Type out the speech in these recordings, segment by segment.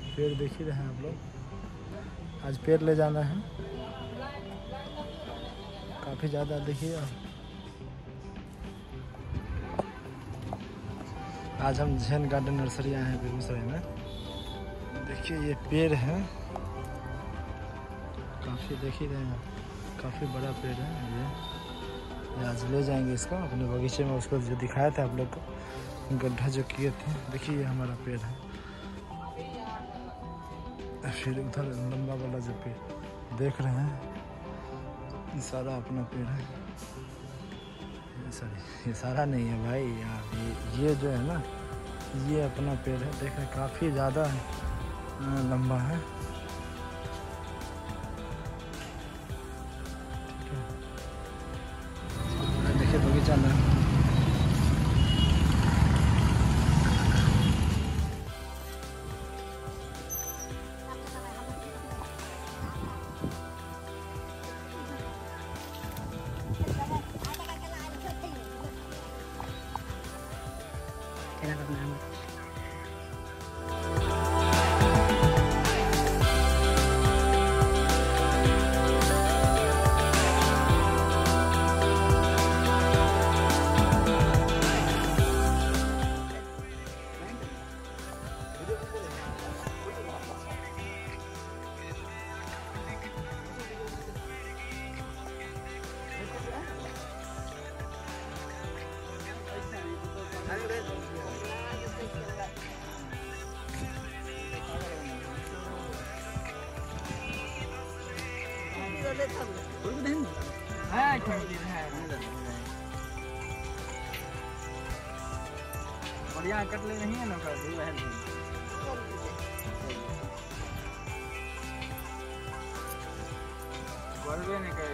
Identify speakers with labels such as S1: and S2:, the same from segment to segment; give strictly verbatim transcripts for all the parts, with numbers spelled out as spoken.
S1: पेड़ देख ही रहे हैं आप लोग। आज पेड़ ले जाना है काफ़ी ज़्यादा। देखिए आज हम जैन गार्डन नर्सरी आए हैं बेगूसराय में। देखिए ये पेड़ है काफ़ी, देख ही रहे हैं काफ़ी बड़ा पेड़ है ये। ये आज ले जाएंगे इसको अपने बगीचे में। उसको जो दिखाया था आप लोग को गड्ढा जो किए थे, देखिए ये हमारा पेड़ है। फिर उधर लंबा वाला जो पेड़ देख रहे हैं ये सारा अपना पेड़ है। सॉरी ये सारा नहीं है भाई यार, ये ये जो है ना ये अपना पेड़ है। देख रहे काफ़ी ज़्यादा लंबा है। देखिए बगीचा में
S2: बढ़िया कट ले नहीं है ना कर दी बहन बोलबे नहीं करे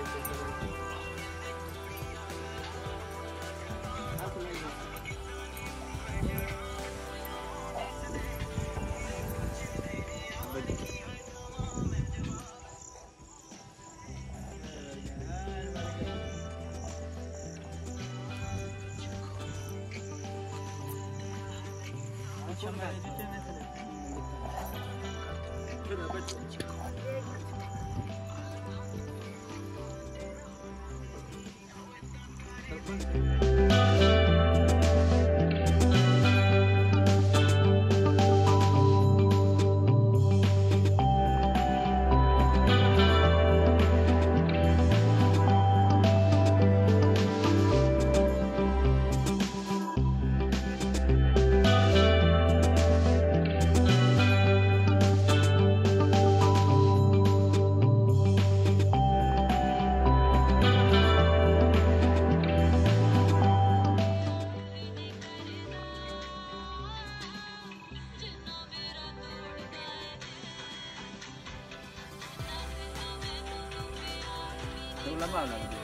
S2: lama lah dia.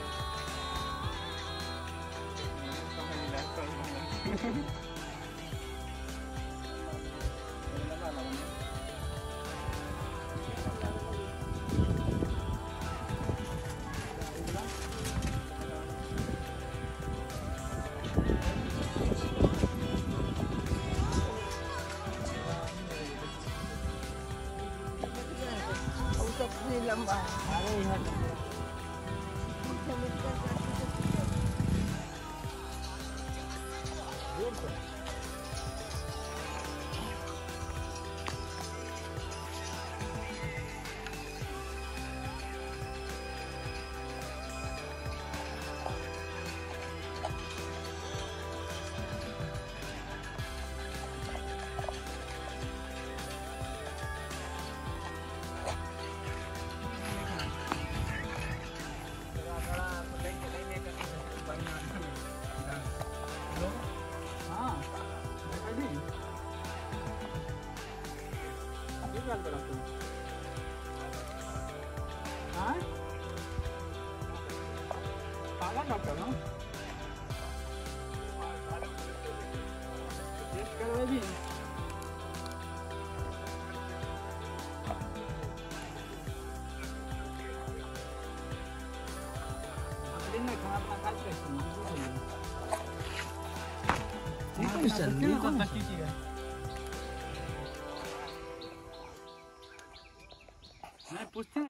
S3: Lama.
S2: पाला डॉक्टर ना टेस्ट करवा दी दिन में खाना अपना खा सकते हैं ठीक है चल ये तो तक की है नहीं पूछते